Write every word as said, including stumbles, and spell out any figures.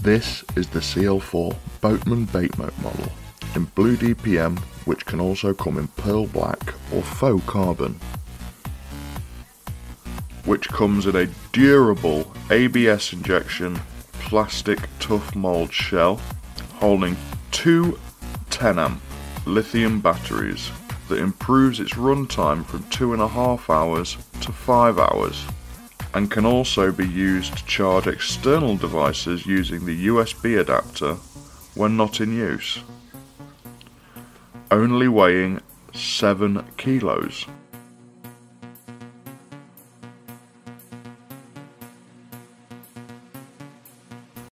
This is the C L four Boatman Baitmote model in blue D P M, which can also come in pearl black or faux carbon, which comes in a durable A B S injection plastic tough mould shell holding two ten amp lithium batteries that improves its runtime from two and a half hours to five hours, and can also be used to charge external devices using the U S B adapter when not in use. Only weighing seven kilos.